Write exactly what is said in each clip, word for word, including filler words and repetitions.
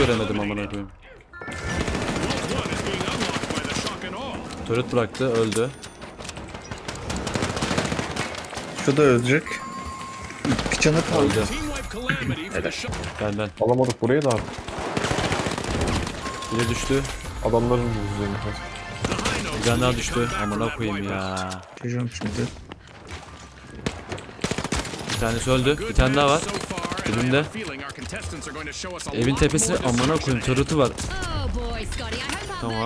göremedim amına koyayım. Turret bıraktı, öldü. Şu da ölecek. Bir canı kaldı. Evet. Ben ben. Alamadık burayı da abi. Biri düştü. Adamların üzerine. Bir tane daha düştü. Amına koyayım ya. Çocuğum şimdi. Bir tanesi öldü. Bir tane daha var. Dibimde. Evin tepesi amına koyayım. Turret'ı var. Tamam.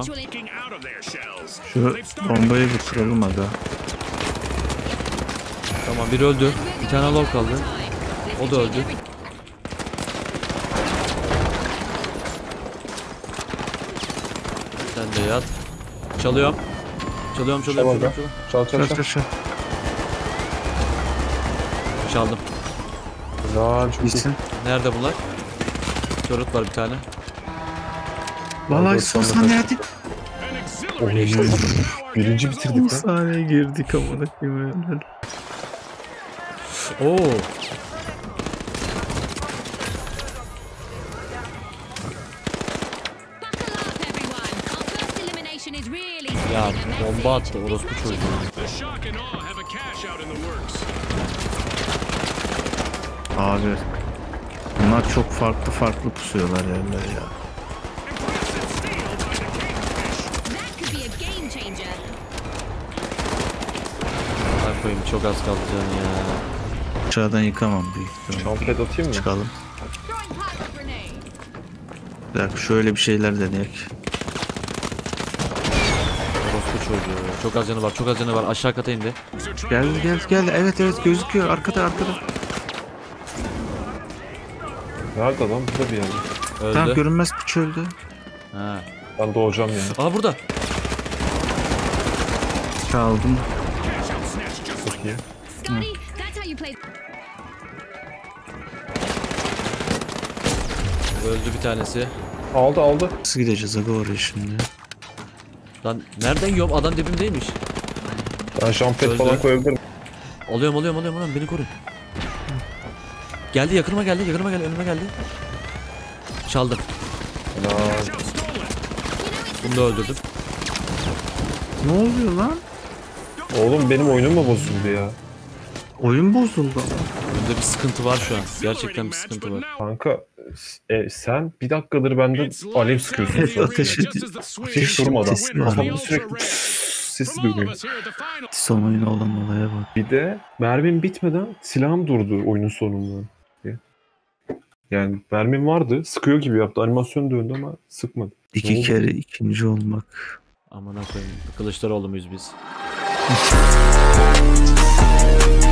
Şu bombayı bir kıralım aga. Tamam, biri öldü. Bir tane low kaldı. O da öldü. Sen de yat. Çalıyorum. Çalıyorum, çalıyorum, çalıyorum. çalıyorum. Çal çal Çal çal. çal. Çaldım. Güzel çok iyi. İyisin. Nerede bunlar? Turret var bir tane. Vallahi son saniye hadi. Oh, birinci bitirdik Son lan. saniye girdik amına koyayım. Oo. Ya bomba attı orospu çocuğu. Abi bunlar çok farklı farklı pusuyorlar yerler ya. Ben koyayım, çok az kaldı canım ya. Aşağıdan yıkamam büyük ihtimalle. Şampiyet atayım mı? Çıkalım. Bir dakika şöyle bir şeyler deneyek. Orospu çocuğu. Çok az canı var, çok az canı var. Aşağı kata indi. Gel gel gel. Evet evet gözüküyor. Arkada arkada. Nerede lan? Burada bir yerde. Öldü. Tamam görünmez piç öldü. Ha. Ben doğacağım ya. Aa, burada. Çaldım. Çok iyi. Öldü bir tanesi. Aldı aldı. Nasıl gideceğiz aga oraya şimdi? Lan nereden yiyorum? Adam dibimdeymiş. Ben şampiyet Öldü. falan koyabilirim. Oluyorum, oluyorum, oluyorum. Lan beni koruyun. Geldi, yakınıma geldi, yakınıma geldi, önüme geldi. Çaldım. Helal. Bunu da öldürdüm. Ne oluyor lan? Oğlum benim oyunum mu bozuldu ya? Oyun bozuldu ama. Bunda bir sıkıntı var şu an. Gerçekten bir sıkıntı var. Kanka e, sen bir dakikadır bende alev sıkıyorsun. Evet, sürekli. ateş ediyor. Hiç durmadan. Sesini var. Kafamda sürekli sesi duyuyor. Son oyun olan olaya bak. Bir de mermim bitmeden silahım durdu oyunun sonunda. Yani mermim vardı. Sıkıyor gibi yaptı. Animasyon döndü ama sıkmadı. Ne İki oldu? kere ikinci olmak. Amına koyayım. Kılıçdaroğlu muyuz biz?